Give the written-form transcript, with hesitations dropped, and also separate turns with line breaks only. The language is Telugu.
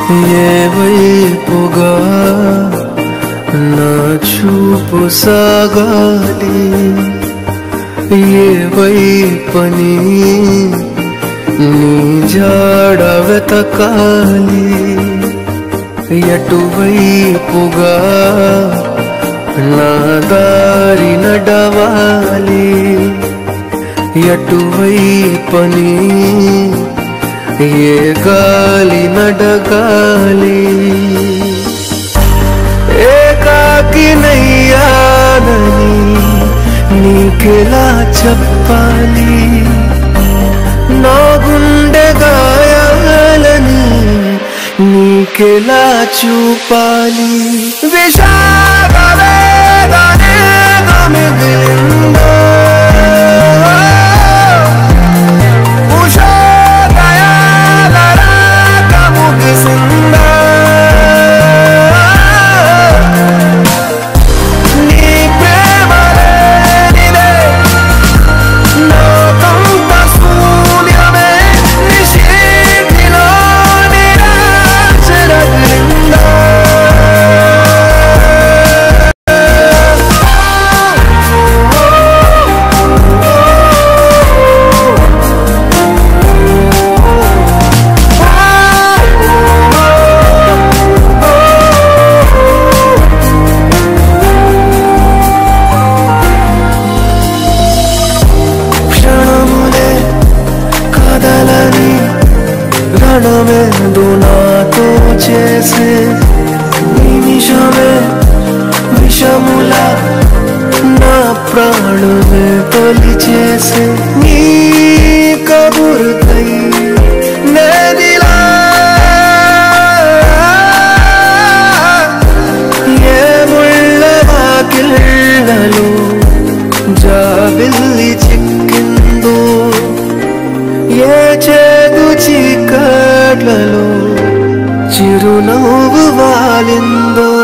ఏ వైపుగా నా చూపు సాగాలి, ఏ వైపని నీ జాడ వెతకాలి, ఎటువైపుగా నా దారి నడవాలి, ఎటువైపని ఏ గాలి నడగాలి. ఏకాకినయ్యానని నీకెలా చెప్పాలి, నా గుండె గాయాలని నీకెలా చూపాలి. విషాద వేదనేగా మిగిలిందో, ఉషోదయాల రాక ముగిసిందో, నీ ప్రేమ లేనిదే నాకంత శూన్యమే, నిశీతిలో నిరాశ రగిలిందో. క్షణములే కదలని రణమేందు నాతో చేసే, నిమిషమే విషములా నా ప్రాణమే తొలి చేసే. నీ కబురుకై నేదిలా ఏ ముళ్ళ వాకిళ్ళలో జాబిల్లి చిక్కిందో, ఏ చేదు చీకట్లలో చిరునవ్వు వాలిందో.